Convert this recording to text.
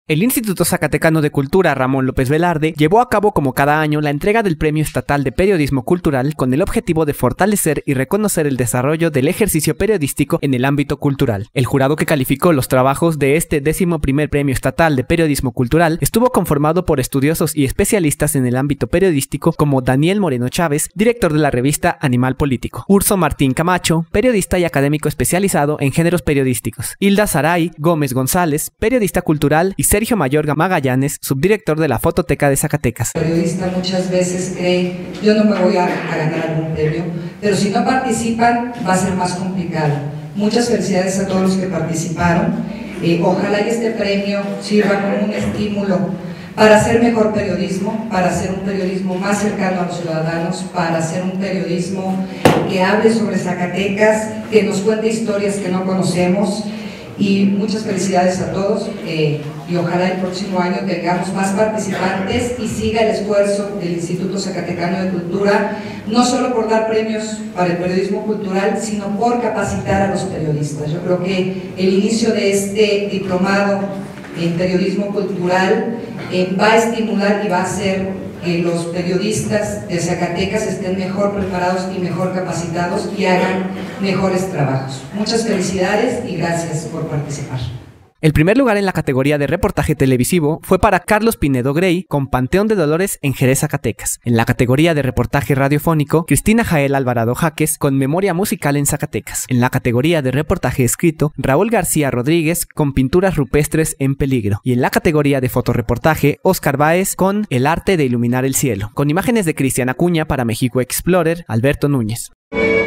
El Instituto Zacatecano de Cultura Ramón López Velarde llevó a cabo como cada año la entrega del Premio Estatal de Periodismo Cultural con el objetivo de fortalecer y reconocer el desarrollo del ejercicio periodístico en el ámbito cultural. El jurado que calificó los trabajos de este 11º Premio Estatal de Periodismo Cultural estuvo conformado por estudiosos y especialistas en el ámbito periodístico como Daniel Moreno Chávez, director de la revista Animal Político; Urso Martín Camacho, periodista y académico especializado en géneros periodísticos; Hilda Saray Gómez González, periodista cultural; y Sergio Mayorga Magallanes, subdirector de la Fototeca de Zacatecas. El periodista muchas veces cree, yo no me voy a ganar algún premio, pero si no participan va a ser más complicado. Muchas felicidades a todos los que participaron. Ojalá y este premio sirva como un estímulo para hacer mejor periodismo, para hacer un periodismo más cercano a los ciudadanos, para hacer un periodismo que hable sobre Zacatecas, que nos cuente historias que no conocemos. Y muchas felicidades a todos y ojalá el próximo año tengamos más participantes y siga el esfuerzo del Instituto Zacatecano de Cultura, no solo por dar premios para el periodismo cultural, sino por capacitar a los periodistas. Yo creo que el inicio de este diplomado en periodismo cultural va a estimular y va a hacer que los periodistas de Zacatecas estén mejor preparados y mejor capacitados y hagan mejores trabajos. Muchas felicidades y gracias por participar. El primer lugar en la categoría de reportaje televisivo fue para Carlos Pinedo Grey con Panteón de Dolores en Jerez, Zacatecas. En la categoría de reportaje radiofónico, Cristina Jael Alvarado Jaques con Memoria Musical en Zacatecas. En la categoría de reportaje escrito, Raúl García Rodríguez con Pinturas Rupestres en Peligro. Y en la categoría de fotoreportaje, Óscar Báez con El Arte de Iluminar el Cielo, con imágenes de Cristian Acuña para México Explorer, Alberto Núñez.